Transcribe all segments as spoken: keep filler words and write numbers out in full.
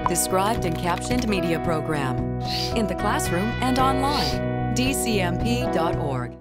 Described and Captioned Media Program. In the classroom and online. D C M P dot org.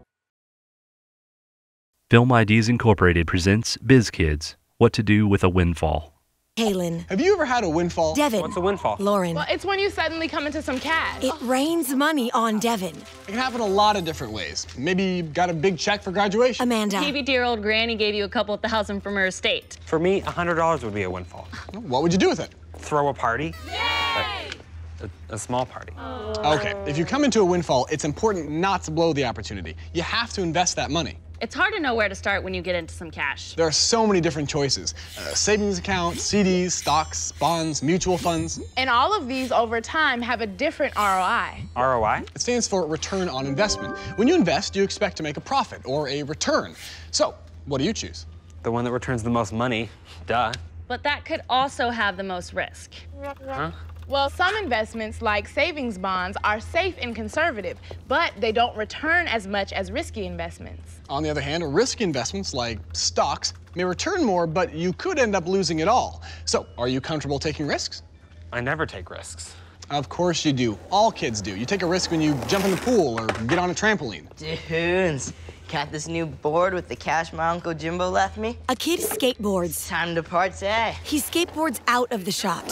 Film Ideas Incorporated presents Biz Kids, What to Do with a Windfall. Kaylin. Have you ever had a windfall? Devin. What's a windfall? Lauren. Well, it's when you suddenly come into some cash. It rains money on Devin. It can happen a lot of different ways. Maybe you got a big check for graduation. Amanda. Maybe dear old granny gave you a couple thousand from her estate. For me, one hundred dollars would be a windfall. What would you do with it? Throw a party. Yay! Like a, a small party. Oh. Okay, if you come into a windfall, it's important not to blow the opportunity. You have to invest that money. It's hard to know where to start when you get into some cash. There are so many different choices. Uh, savings accounts, C Ds, stocks, bonds, mutual funds. And all of these over time have a different R O I. R O I? It stands for return on investment. When you invest, you expect to make a profit or a return. So, what do you choose? The one that returns the most money. Duh. But that could also have the most risk. Huh? Well, some investments, like savings bonds, are safe and conservative, but they don't return as much as risky investments. On the other hand, risky investments like stocks may return more, but you could end up losing it all. So, are you comfortable taking risks? I never take risks. Of course you do. All kids do. You take a risk when you jump in the pool or get on a trampoline. Dudes, got this new board with the cash my Uncle Jimbo left me? A kid skateboards. Time to party. He skateboards out of the shot.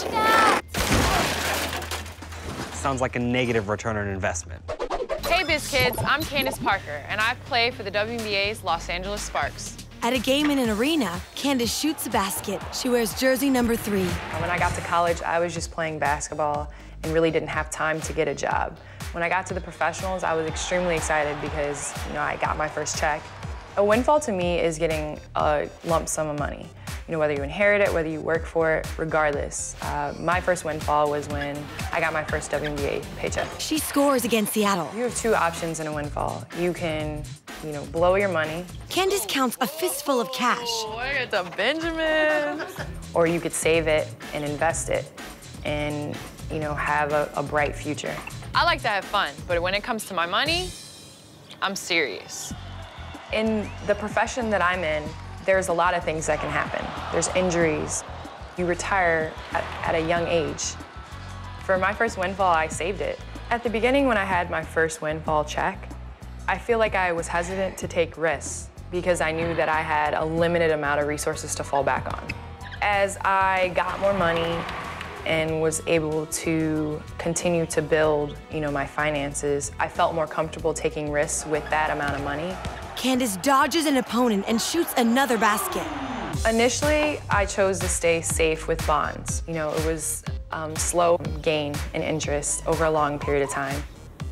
Sounds like a negative return on investment. Hey, Biz Kids, I'm Candace Parker, and I play for the W N B A's Los Angeles Sparks. At a game in an arena, Candace shoots a basket. She wears jersey number three. When I got to college, I was just playing basketball and really didn't have time to get a job. When I got to the professionals, I was extremely excited because, you know, I got my first check. A windfall to me is getting a lump sum of money. You know, whether you inherit it, whether you work for it, regardless. Uh, my first windfall was when I got my first W N B A paycheck. She scores against Seattle. You have two options in a windfall. You can, you know, blow your money. Candace counts a fistful of cash. Oh, look at the Benjamin. Or you could save it and invest it and, you know, have a, a bright future. I like to have fun, but when it comes to my money, I'm serious. In the profession that I'm in, there's a lot of things that can happen. There's injuries. You retire at, at a young age. For my first windfall, I saved it. At the beginning, when I had my first windfall check, I feel like I was hesitant to take risks because I knew that I had a limited amount of resources to fall back on. As I got more money and was able to continue to build, you know, my finances, I felt more comfortable taking risks with that amount of money. Candace dodges an opponent and shoots another basket. Initially, I chose to stay safe with bonds. You know, it was um, slow gain in interest over a long period of time.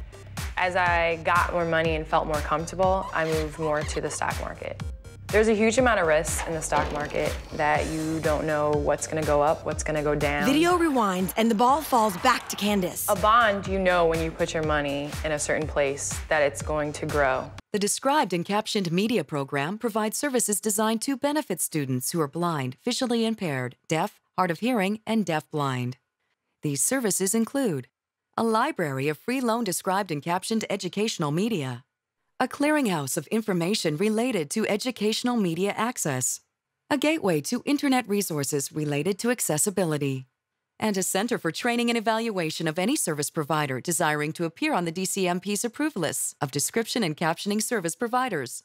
As I got more money and felt more comfortable, I moved more to the stock market. There's a huge amount of risk in the stock market that you don't know what's gonna go up, what's gonna go down. Video rewinds and the ball falls back to Candace. A bond, you know when you put your money in a certain place that it's going to grow. The Described and Captioned Media Program provides services designed to benefit students who are blind, visually impaired, deaf, hard of hearing, and deaf-blind. These services include a library of free loan described and captioned educational media, a clearinghouse of information related to educational media access, a gateway to internet resources related to accessibility, and a center for training and evaluation of any service provider desiring to appear on the D C M P's approved lists of description and captioning service providers.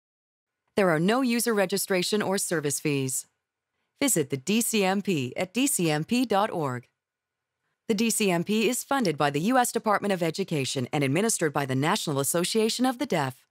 There are no user registration or service fees. Visit the D C M P at D C M P dot org. The D C M P is funded by the U S Department of Education and administered by the National Association of the Deaf.